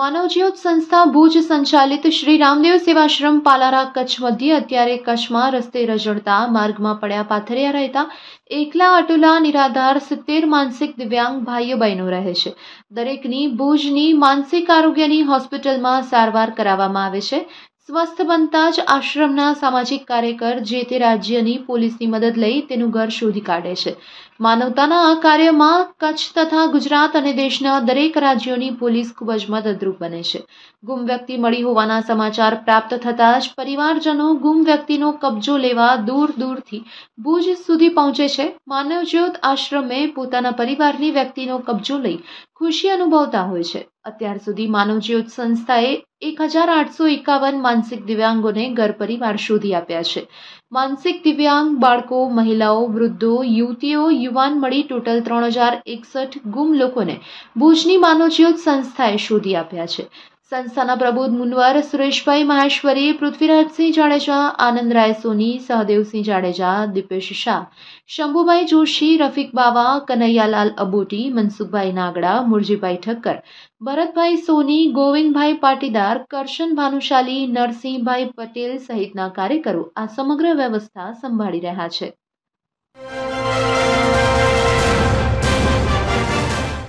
માનવજ્યોત સંસ્થા ભુજ સંચાલિત શ્રી રામદેવ સેવાશ્રમ પાલારા કચ્છ મધ્યે અત્યારે કચ્છમાં રસ્તે રઝળતા માર્ગમાં પડ્યા પાથર્યા રહેતા એકલા અટુલા નિરાધાર 70 માનસિક દિવ્યાંગ ભાઈઓ બહેનો રહે છે. દરેકની ભુજની માનસિક આરોગ્યની હોસ્પિટલમાં સારવાર કરાવવામાં આવે છે. સ્વસ્થ બનતા જ આશ્રમના સામાજિક કાર્યકર જે તે રાજ્યની પોલીસની મદદ લઈ તેનું ઘર શોધી કાઢે છે. માનવતાના આ કાર્યમાં કચ્છ તથા ગુજરાત અને દેશના દરેક રાજ્યોની પોલીસ ખૂબ જ મદદરૂપ બને છે. ગુમ વ્યક્તિ મળી હોવાના સમાચાર પ્રાપ્ત થતાં જ પરિવારજનો ગુમ વ્યક્તિનો કબજો લેવા દૂર દૂરથી ભુજ સુધી પહોંચે છે. માનવજ્યોત આશ્રમે પોતાના પરિવારની વ્યક્તિનો કબજો લઈ ખુશી અનુભવતા હોય છે. અત્યાર સુધી માનવજ્યોત સંસ્થાએ 1851 માનસિક દિવ્યાંગોને ઘર પરિવાર શોધી આપ્યા છે. માનસિક દિવ્યાંગ બાળકો, મહિલાઓ, વૃદ્ધો, યુવતીઓ, યુવાન મળી ટોટલ 3061 ગુમ લોકોને ભુજની માનવજ્યોત સંસ્થાએ શોધી આપ્યા છે. સંસ્થાના પ્રબોધ મુનવર, સુરેશભાઈ મહેશ્વરી, પૃથ્વીરાજસિંહ જાડેજા, આનંદરાય સોની, સહદેવસિંહ જાડેજા, દીપેશ શાહ, શંભુભાઈ જોશી, રફીક બાવા, કનૈયાલાલ અબોટી, મનસુખભાઈ નાગડા, મુરજીભાઈ ઠક્કર, ભરતભાઈ સોની, ગોવિંદભાઈ પાટીદાર, કરશન ભાનુશાલી, નરસિંહભાઈ પટેલ સહિતના કાર્યકરો આ સમગ્ર વ્યવસ્થા સંભાળી રહ્યા છે.